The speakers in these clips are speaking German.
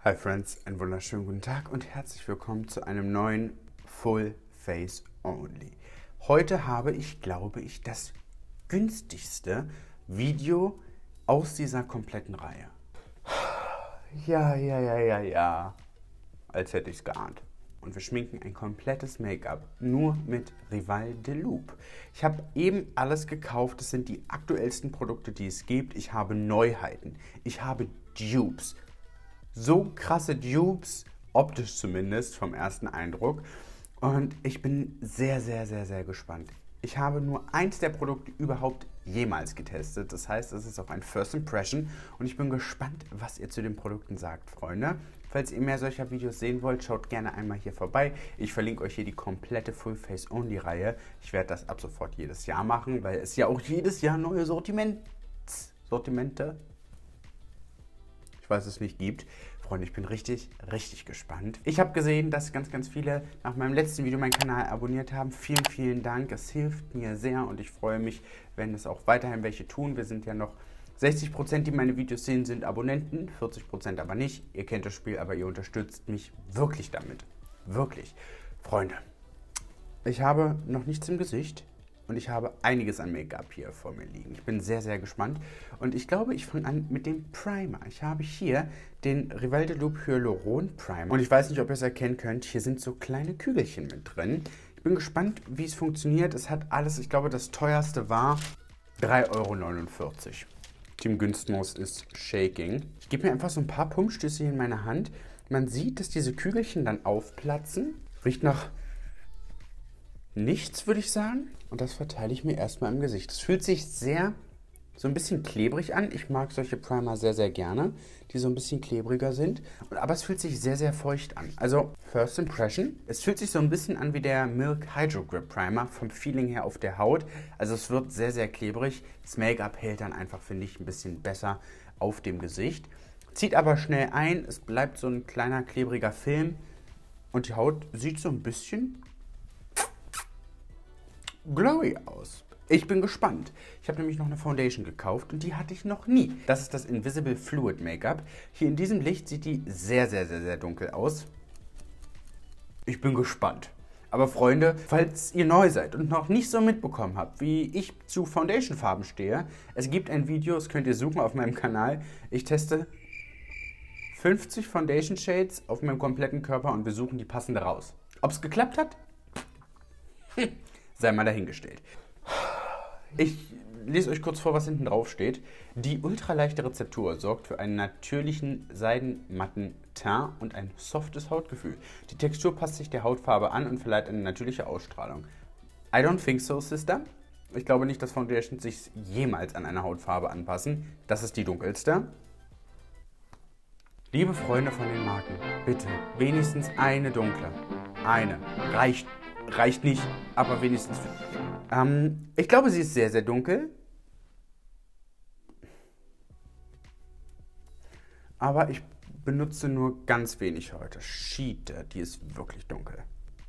Hi Friends, einen wunderschönen guten Tag und herzlich willkommen zu einem neuen Full Face Only. Heute habe ich, glaube ich, das günstigste Video aus dieser kompletten Reihe. Ja, als hätte ich es geahnt. Und wir schminken ein komplettes Make-up nur mit Rival de Loop. Ich habe eben alles gekauft. Das sind die aktuellsten Produkte, die es gibt. Ich habe Neuheiten. Ich habe Dupes. So krasse Dupes, optisch zumindest, vom ersten Eindruck. Und ich bin sehr gespannt. Ich habe nur eins der Produkte überhaupt jemals getestet. Das heißt, es ist auch ein First Impression. Und ich bin gespannt, was ihr zu den Produkten sagt, Freunde. Falls ihr mehr solcher Videos sehen wollt, schaut gerne einmal hier vorbei. Ich verlinke euch hier die komplette Full Face Only Reihe. Ich werde das ab sofort jedes Jahr machen, weil es ja auch jedes Jahr neue Sortimente, ich weiß es nicht, gibt. Freunde, ich bin richtig gespannt. Ich habe gesehen, dass ganz viele nach meinem letzten Video meinen Kanal abonniert haben. Vielen Dank. Es hilft mir sehr und ich freue mich, wenn es auch weiterhin welche tun. Wir sind ja noch 60%, die meine Videos sehen, sind Abonnenten, 40% aber nicht. Ihr kennt das Spiel, aber ihr unterstützt mich wirklich damit. Wirklich. Freunde, ich habe noch nichts im Gesicht. Und ich habe einiges an Make-up hier vor mir liegen. Ich bin sehr gespannt. Und ich glaube, ich fange an mit dem Primer. Ich habe hier den Rival de Loop Hyaluron Primer. Und ich weiß nicht, ob ihr es erkennen könnt. Hier sind so kleine Kügelchen mit drin. Ich bin gespannt, wie es funktioniert. Es hat alles, ich glaube, das teuerste war 3,49 €. Team Günstmaus ist shaking. Ich gebe mir einfach so ein paar Pumpstöße hier in meine Hand. Man sieht, dass diese Kügelchen dann aufplatzen. Riecht nach nichts, würde ich sagen. Und das verteile ich mir erstmal im Gesicht. Es fühlt sich so ein bisschen klebrig an. Ich mag solche Primer sehr gerne, die so ein bisschen klebriger sind. Aber es fühlt sich sehr feucht an. Also, First Impression. Es fühlt sich so ein bisschen an wie der Milk Hydro Grip Primer vom Feeling her auf der Haut. Also es wird sehr klebrig. Das Make-up hält dann einfach, finde ich, ein bisschen besser auf dem Gesicht. Zieht aber schnell ein. Es bleibt so ein kleiner klebriger Film. Und die Haut sieht so ein bisschen glowy aus. Ich bin gespannt. Ich habe nämlich noch eine Foundation gekauft und die hatte ich noch nie. Das ist das Invisible Fluid Make-up. Hier in diesem Licht sieht die sehr dunkel aus. Ich bin gespannt. Aber Freunde, falls ihr neu seid und noch nicht so mitbekommen habt, wie ich zu Foundation-Farben stehe, es gibt ein Video, das könnt ihr suchen auf meinem Kanal. Ich teste 50 Foundation Shades auf meinem kompletten Körper und wir suchen die passende raus. Ob es geklappt hat? Sei mal dahingestellt. Ich lese euch kurz vor, was hinten drauf steht. Die ultraleichte Rezeptur sorgt für einen natürlichen seidenmatten Teint und ein softes Hautgefühl. Die Textur passt sich der Hautfarbe an und verleiht eine natürliche Ausstrahlung. I don't think so, Sister. Ich glaube nicht, dass Foundations sich jemals an eine Hautfarbe anpassen. Das ist die dunkelste. Liebe Freunde von den Marken, bitte wenigstens eine dunkle. Eine. Reicht nicht, aber wenigstens. Ich glaube, sie ist sehr dunkel. Aber ich benutze nur ganz wenig heute. Schiete, die ist wirklich dunkel.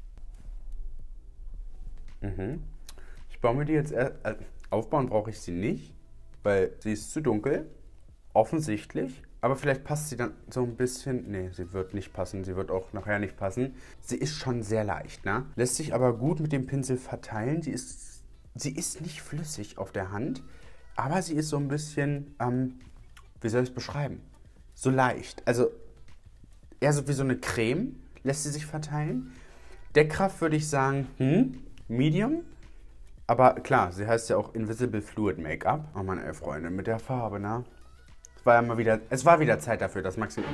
Ich baue mir die jetzt aufbauen brauche ich sie nicht, weil sie ist zu dunkel. Offensichtlich. Aber vielleicht passt sie dann so ein bisschen. Nee, sie wird nicht passen. Sie wird auch nachher nicht passen. Sie ist schon sehr leicht, ne? Lässt sich aber gut mit dem Pinsel verteilen. Sie ist nicht flüssig auf der Hand. Aber sie ist so ein bisschen, wie soll ich es beschreiben? So leicht. Also eher so wie so eine Creme lässt sie sich verteilen. Deckkraft würde ich sagen, Medium. Aber klar, sie heißt ja auch Invisible Fluid Make-up. Oh Mann, ey, Freunde, mit der Farbe, ne? Es war wieder Zeit dafür, das Maximum.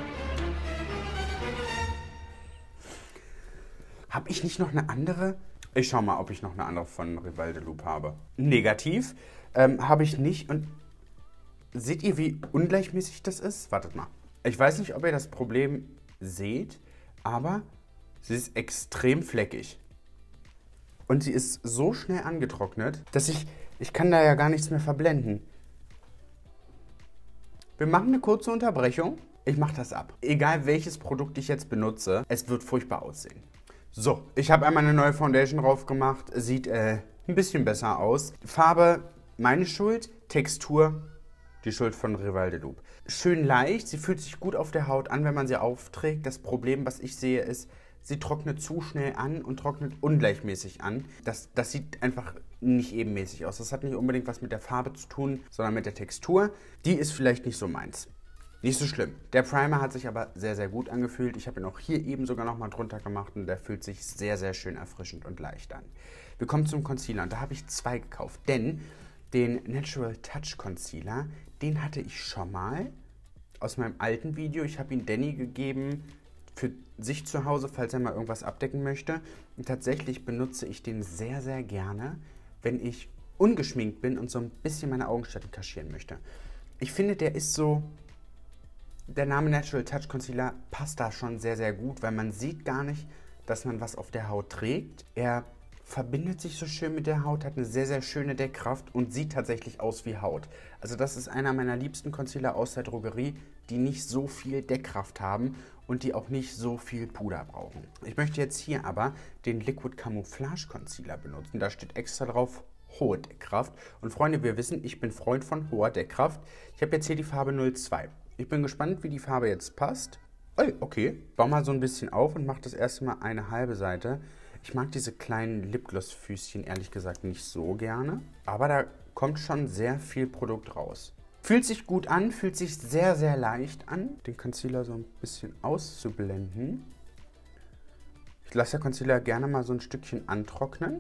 Habe ich nicht noch eine andere? Ich schau mal, ob ich noch eine andere von Rival de Loop habe. Negativ. Habe ich nicht. Und seht ihr, wie ungleichmäßig das ist? Wartet mal. Ich weiß nicht, ob ihr das Problem seht, aber sie ist extrem fleckig. Und sie ist so schnell angetrocknet, dass ich kann da ja gar nichts mehr verblenden. Wir machen eine kurze Unterbrechung. Ich mache das ab. Egal welches Produkt ich jetzt benutze, es wird furchtbar aussehen. So, ich habe einmal eine neue Foundation drauf gemacht. Sieht ein bisschen besser aus. Farbe, meine Schuld. Textur, die Schuld von Rival de Loop. schön leicht. Sie fühlt sich gut auf der Haut an, wenn man sie aufträgt. Das Problem, was ich sehe, ist, sie trocknet zu schnell an und trocknet ungleichmäßig an. Das sieht einfach nicht ebenmäßig aus. Das hat nicht unbedingt was mit der Farbe zu tun, sondern mit der Textur. Die ist vielleicht nicht so meins. Nicht so schlimm. Der Primer hat sich aber sehr, sehr gut angefühlt. Ich habe ihn auch hier eben sogar nochmal drunter gemacht und der fühlt sich sehr, sehr schön erfrischend und leicht an. Wir kommen zum Concealer und da habe ich 2 gekauft, denn den Natural Touch Concealer, den hatte ich schon mal aus meinem alten Video. Ich habe ihn Danny gegeben für sich zu Hause, falls er mal irgendwas abdecken möchte. Und tatsächlich benutze ich den sehr, sehr gerne, wenn ich ungeschminkt bin und so ein bisschen meine Augenschatten kaschieren möchte. Ich finde, der ist so... Der Name Natural Touch Concealer passt da schon sehr, sehr gut, weil man sieht gar nicht, dass man was auf der Haut trägt. Er verbindet sich so schön mit der Haut, hat eine sehr, sehr schöne Deckkraft und sieht tatsächlich aus wie Haut. Also das ist einer meiner liebsten Concealer aus der Drogerie, die nicht so viel Deckkraft haben und die auch nicht so viel Puder brauchen. Ich möchte jetzt hier aber den Liquid Camouflage Concealer benutzen. Da steht extra drauf hohe Deckkraft. Und Freunde, wir wissen, ich bin Freund von hoher Deckkraft. Ich habe jetzt hier die Farbe 02. Ich bin gespannt, wie die Farbe jetzt passt. Oh, okay. Bau mal so ein bisschen auf und mach das erste Mal eine halbe Seite. Ich mag diese kleinen Lipgloss-Füßchen ehrlich gesagt nicht so gerne. Aber da kommt schon sehr viel Produkt raus. Fühlt sich gut an, fühlt sich sehr, sehr leicht an. Den Concealer so ein bisschen auszublenden. Ich lasse der Concealer gerne mal so ein Stückchen antrocknen.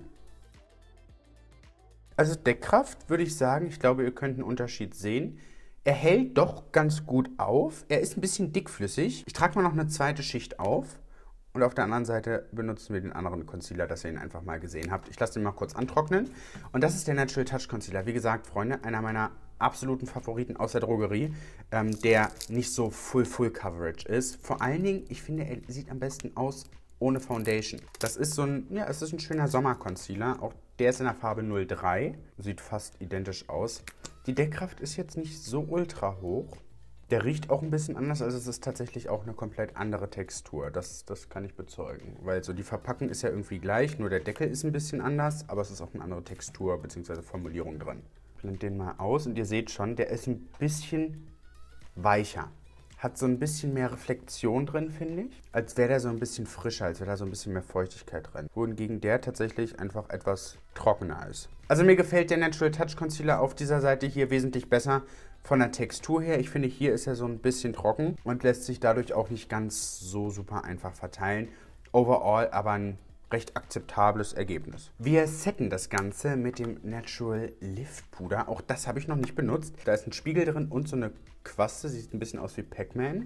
Also Deckkraft würde ich sagen, ich glaube, ihr könnt einen Unterschied sehen. Er hält doch ganz gut auf. Er ist ein bisschen dickflüssig. Ich trage mal noch eine zweite Schicht auf. Und auf der anderen Seite benutzen wir den anderen Concealer, dass ihr ihn einfach mal gesehen habt. Ich lasse den mal kurz antrocknen. Und das ist der Natural Touch Concealer. Wie gesagt, Freunde, einer meiner absoluten Favoriten aus der Drogerie, der nicht so Full Coverage ist. Vor allen Dingen, ich finde, er sieht am besten aus ohne Foundation. Das ist so ein, ja, es ist ein schöner Sommer-Concealer. Auch der ist in der Farbe 03. Sieht fast identisch aus. Die Deckkraft ist jetzt nicht so ultra hoch. Der riecht auch ein bisschen anders, also es ist tatsächlich auch eine komplett andere Textur. Das kann ich bezeugen. Weil so die Verpackung ist ja irgendwie gleich, nur der Deckel ist ein bisschen anders, aber es ist auch eine andere Textur bzw. Formulierung drin. Ich blende den mal aus und ihr seht schon, der ist ein bisschen weicher. Hat so ein bisschen mehr Reflexion drin, finde ich. Als wäre der so ein bisschen frischer, als wäre da so ein bisschen mehr Feuchtigkeit drin. Wohingegen der tatsächlich einfach etwas trockener ist. Also mir gefällt der Natural Touch Concealer auf dieser Seite hier wesentlich besser von der Textur her. Ich finde, hier ist er so ein bisschen trocken und lässt sich dadurch auch nicht ganz so super einfach verteilen. Overall aber ein recht akzeptables Ergebnis. Wir setten das Ganze mit dem Natural Lift Puder. Auch das habe ich noch nicht benutzt. Da ist ein Spiegel drin und so eine Quaste. Sieht ein bisschen aus wie Pac-Man.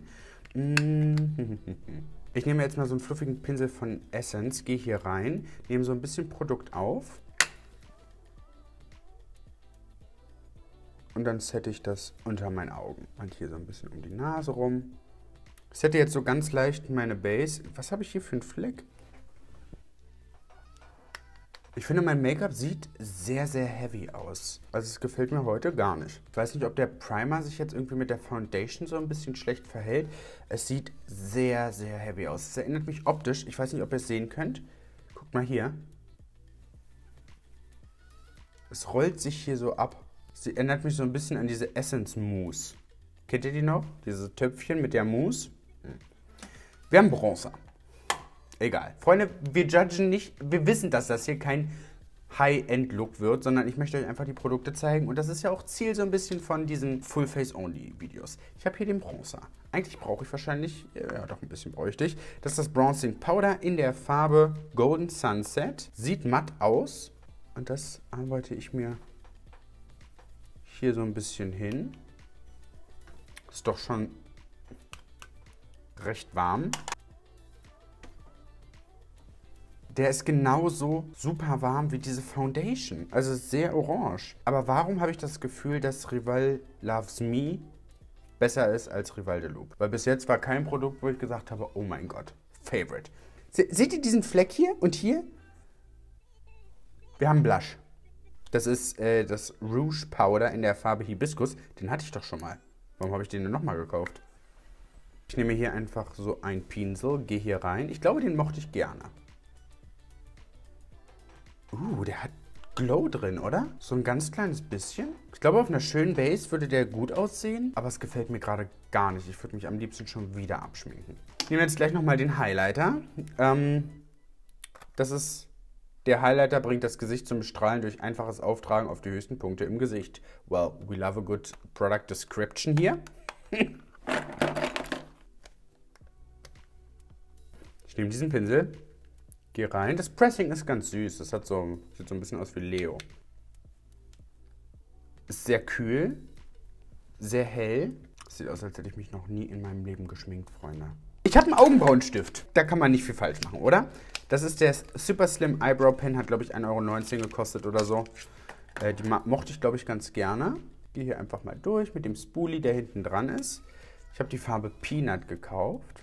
Ich nehme jetzt mal so einen fluffigen Pinsel von Essence, gehe hier rein, nehme so ein bisschen Produkt auf und dann sette ich das unter meinen Augen. Und hier so ein bisschen um die Nase rum. Ich sette jetzt so ganz leicht meine Base. Was habe ich hier für einen Fleck? Ich finde, mein Make-up sieht sehr, sehr heavy aus. Also es gefällt mir heute gar nicht. Ich weiß nicht, ob der Primer sich jetzt irgendwie mit der Foundation so ein bisschen schlecht verhält. Es sieht sehr, sehr heavy aus. Es erinnert mich optisch, ich weiß nicht, ob ihr es sehen könnt. Guckt mal hier. Es rollt sich hier so ab. Sie erinnert mich so ein bisschen an diese Essence Mousse. Kennt ihr die noch? Diese Töpfchen mit der Mousse. Wir haben Bronzer. Egal. Freunde, wir judgen nicht. Wir wissen, dass das hier kein High-End-Look wird, sondern ich möchte euch einfach die Produkte zeigen. Und das ist ja auch Ziel so ein bisschen von diesen Full-Face-Only-Videos. Ich habe hier den Bronzer. Eigentlich brauche ich wahrscheinlich, ja doch ein bisschen bräuchte ich. Das ist das Bronzing Powder in der Farbe Golden Sunset. Sieht matt aus. Und das arbeite ich mir hier so ein bisschen hin. Ist doch schon recht warm. Der ist genauso super warm wie diese Foundation. Also sehr orange. Aber warum habe ich das Gefühl, dass Rival Loves Me besser ist als Rival de Loop? Weil bis jetzt war kein Produkt, wo ich gesagt habe, oh mein Gott, Favorite. Seht ihr diesen Fleck hier und hier? Wir haben Blush. Das ist das Rouge Powder in der Farbe Hibiskus. Den hatte ich doch schon mal. Warum habe ich den denn nochmal gekauft? Ich nehme hier einfach so einen Pinsel, gehe hier rein. Ich glaube, den mochte ich gerne. Der hat Glow drin, oder? So ein ganz kleines bisschen. Ich glaube, auf einer schönen Base würde der gut aussehen, aber es gefällt mir gerade gar nicht. Ich würde mich am liebsten schon wieder abschminken. Ich nehme jetzt gleich nochmal den Highlighter. Der Highlighter bringt das Gesicht zum Strahlen durch einfaches Auftragen auf die höchsten Punkte im Gesicht. Well, we love a good product description hier. Ich nehme diesen Pinsel, gehe rein. Das Pressing ist ganz süß. Das sieht so ein bisschen aus wie Leo. Ist sehr kühl, sehr hell. Sieht aus, als hätte ich mich noch nie in meinem Leben geschminkt, Freunde. Ich habe einen Augenbrauenstift. Da kann man nicht viel falsch machen, oder? Das ist der Super Slim Eyebrow Pen. Hat, glaube ich, 1,19 € gekostet oder so. Die mochte ich, glaube ich, ganz gerne. Gehe hier einfach mal durch mit dem Spoolie, der hinten dran ist. Ich habe die Farbe Peanut gekauft.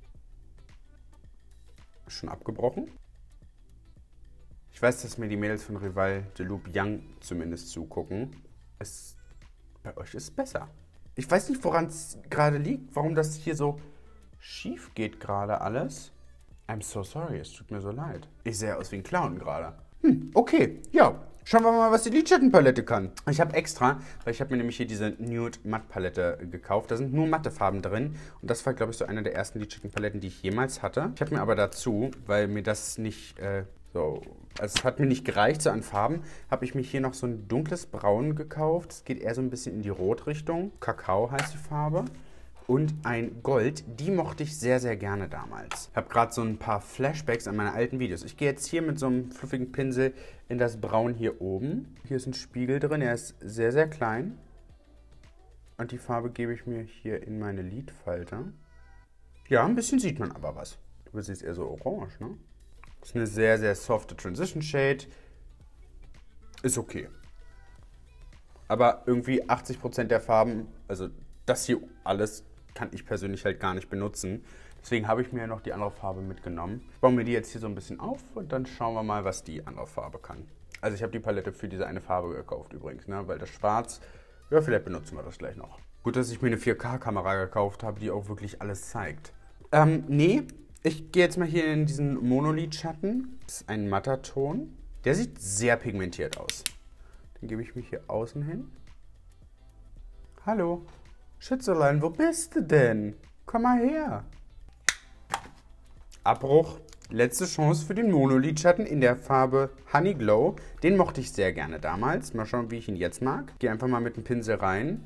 Schon abgebrochen. Ich weiß, dass mir die Mädels von Rival de Loup Young zumindest zugucken. Bei euch ist es besser. Ich weiß nicht, woran es gerade liegt, warum das hier so schief geht gerade alles. I'm so sorry, es tut mir so leid. Ich sehe aus wie ein Clown gerade. Okay, ja. Schauen wir mal, was die Lidschattenpalette kann. Ich habe extra, weil ich habe mir nämlich hier diese Nude Matte Palette gekauft. Da sind nur matte Farben drin. Und das war, glaube ich, so eine der ersten Lidschattenpaletten, die ich jemals hatte. Ich habe mir aber dazu, weil mir das nicht also es hat mir nicht gereicht so an Farben, habe ich mir hier noch so ein dunkles Braun gekauft. Es geht eher so ein bisschen in die Rotrichtung. Kakao heißt die Farbe. Und ein Gold, die mochte ich sehr, sehr gerne damals. Ich habe gerade so ein paar Flashbacks an meine alten Videos. Ich gehe jetzt hier mit so einem fluffigen Pinsel in das Braun hier oben. Hier ist ein Spiegel drin, er ist sehr, sehr klein. Und die Farbe gebe ich mir hier in meine Lidfalte. Ja, ein bisschen sieht man aber was. Du siehst eher so orange, ne? Das ist eine sehr, sehr softe Transition Shade. Ist okay. Aber irgendwie 80% der Farben, also das hier alles, kann ich persönlich halt gar nicht benutzen. Deswegen habe ich mir ja noch die andere Farbe mitgenommen. Ich baue mir die jetzt hier so ein bisschen auf und dann schauen wir mal, was die andere Farbe kann. Also ich habe die Palette für diese eine Farbe gekauft übrigens, ne? Weil das Schwarz, ja, vielleicht benutzen wir das gleich noch. Gut, dass ich mir eine 4K-Kamera gekauft habe, die auch wirklich alles zeigt. Nee, ich gehe jetzt mal hier in diesen Monolidschatten. Das ist ein matter Ton. Der sieht sehr pigmentiert aus. Den gebe ich mich hier außen hin. Hallo. Schätzelein, wo bist du denn? Komm mal her. Abbruch. Letzte Chance für den Monolidschatten in der Farbe Honey Glow. Den mochte ich sehr gerne damals. Mal schauen, wie ich ihn jetzt mag. Gehe einfach mal mit dem Pinsel rein.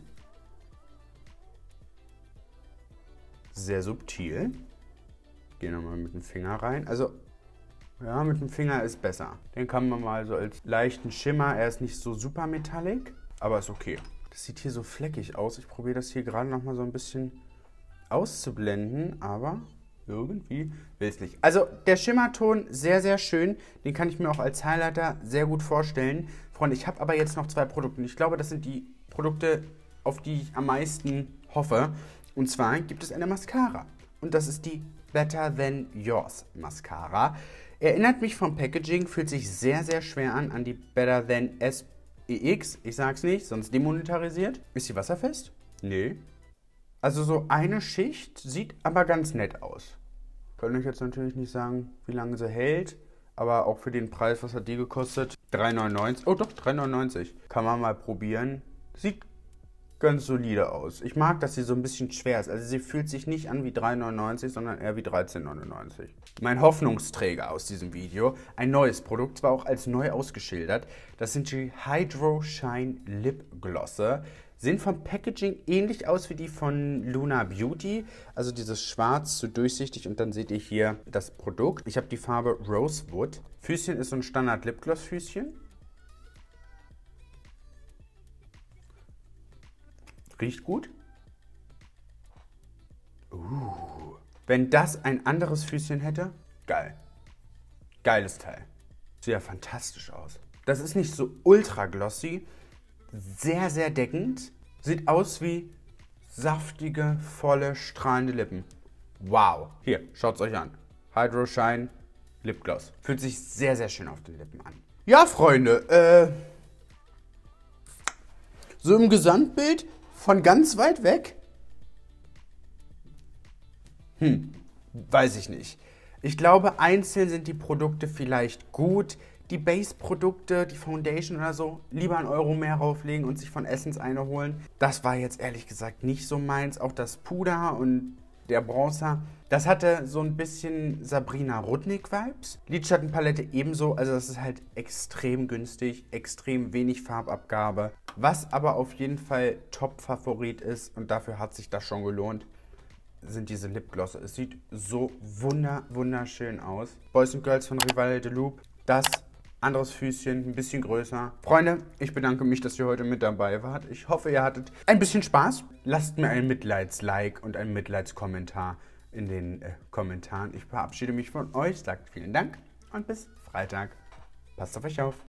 Sehr subtil. Gehe nochmal mit dem Finger rein. Also, ja, mit dem Finger ist besser. Den kann man mal so als leichten Schimmer. Er ist nicht so super metallic, aber ist okay. Das sieht hier so fleckig aus. Ich probiere das hier gerade noch mal so ein bisschen auszublenden, aber irgendwie will es nicht. Also der Schimmerton sehr, sehr schön. Den kann ich mir auch als Highlighter sehr gut vorstellen. Freunde, ich habe aber jetzt noch zwei Produkte. Ich glaube, das sind die Produkte, auf die ich am meisten hoffe. Und zwar gibt es eine Mascara. Und das ist die Better Than Yours Mascara. Erinnert mich vom Packaging, fühlt sich sehr, sehr schwer an die Better Than SPX. Ich sag's nicht, sonst demonetarisiert. Ist sie wasserfest? Nee. Also so eine Schicht sieht aber ganz nett aus. Kann ich jetzt natürlich nicht sagen, wie lange sie hält. Aber auch für den Preis, was hat die gekostet? 3,99. Oh doch, 3,99. Kann man mal probieren. Sieht ganz solide aus. Ich mag, dass sie so ein bisschen schwer ist. Also sie fühlt sich nicht an wie 3,99, sondern eher wie 13,99. Mein Hoffnungsträger aus diesem Video, ein neues Produkt, zwar auch als neu ausgeschildert. Das sind die Hydro Shine Lip Glosse. Sehen vom Packaging ähnlich aus wie die von Luna Beauty. Also dieses Schwarz, so durchsichtig, und dann seht ihr hier das Produkt. Ich habe die Farbe Rosewood. Füßchen ist so ein Standard Lipgloss Füßchen. Riecht gut. Wenn das ein anderes Füßchen hätte, geil. Geiles Teil. Sieht ja fantastisch aus. Das ist nicht so ultra glossy, sehr, sehr deckend. Sieht aus wie saftige, volle, strahlende Lippen. Wow. Hier, schaut es euch an. Hydro Shine Lipgloss. Fühlt sich sehr, sehr schön auf den Lippen an. Ja, Freunde, so im Gesamtbild von ganz weit weg? Weiß ich nicht. Ich glaube, einzeln sind die Produkte vielleicht gut. die Base-Produkte, die Foundation oder so, lieber 1 Euro mehr rauflegen und sich von Essence eine holen. Das war jetzt ehrlich gesagt nicht so meins. Auch das Puder und der Bronzer, das hatte so ein bisschen Sabrina Rudnick-Vibes. Lidschattenpalette ebenso, also das ist halt extrem günstig, extrem wenig Farbabgabe. Was aber auf jeden Fall Top-Favorit ist, und dafür hat sich das schon gelohnt, sind diese Lipglosse. Es sieht so wunderschön aus. Boys and Girls von Rival de Loop. Das anderes Füßchen, ein bisschen größer. Freunde, ich bedanke mich, dass ihr heute mit dabei wart. Ich hoffe, ihr hattet ein bisschen Spaß. Lasst mir ein Mitleids-Like und einen Mitleidskommentar in den Kommentaren. Ich verabschiede mich von euch, sagt vielen Dank und bis Freitag. Passt auf euch auf.